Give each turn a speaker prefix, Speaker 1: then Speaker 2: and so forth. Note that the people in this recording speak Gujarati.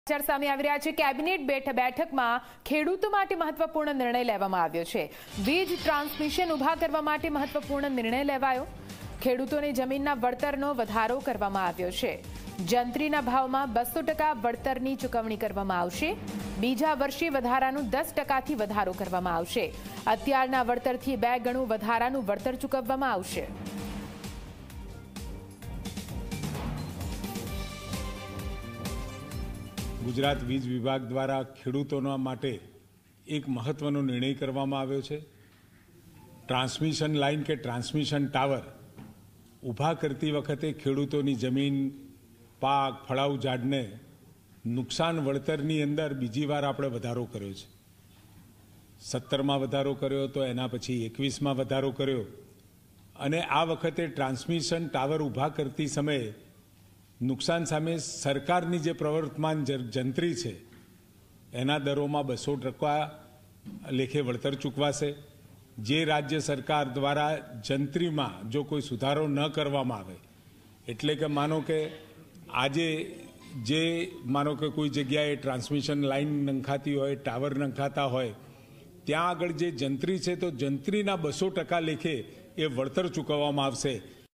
Speaker 1: સમાચાર સામે આવી રહ્યા છે। કેબિનેટ બેઠકમાં ખેડૂતો માટે મહત્વપૂર્ણ નિર્ણય લેવામાં આવ્યો છે। વીજ ટ્રાન્સમિશન ઊભા કરવા માટે મહત્વપૂર્ણ નિર્ણય લેવાયો। ખેડૂતોને જમીનના વળતરનો વધારો કરવામાં આવ્યો છે। જંત્રીના ભાવમાં 200% વળતરની ચૂકવણી કરવામાં આવશે। બીજા વર્ષે વધારાનું 10%થી વધારો કરવામાં આવશે। અત્યારના વળતરથી 2 ગણું વધારાનું વળતર ચૂકવવામાં આવશે।
Speaker 2: ગુજરાત વીજ વિભાગ દ્વારા ખેડૂતોના માટે એક મહત્વનો નિર્ણય કરવામાં આવ્યો છે। ટ્રાન્સમિશન લાઇન કે ટ્રાન્સમિશન ટાવર ઊભા કરતી વખતે ખેડૂતોની જમીન, પાક, ફળાઉ ઝાડને નુકસાન વળતરની અંદર બીજી વાર આપણે વધારો કર્યો છે। 17માં વધારો કર્યો તો એના પછી 21માં વધારો કર્યો અને આ વખતે ટ્રાન્સમિશન ટાવર ઊભા કરતી સમયે નુકસાન સામે સરકારની જે પ્રવર્તમાન જંત્રી છે એના દરોમાં 200% લેખે વળતર ચૂકવાશે। જે રાજ્ય સરકાર દ્વારા જંત્રીમાં જો કોઈ સુધારો ન કરવામાં આવે, એટલે કે માનો કે આજે માનો કે કોઈ જગ્યાએ ટ્રાન્સમિશન લાઇન નંખાતી હોય, ટાવર નંખાતા હોય, ત્યાં આગળ જે જંત્રી છે તો જંત્રીના 200% લેખે એ વળતર ચૂકવવામાં આવશે।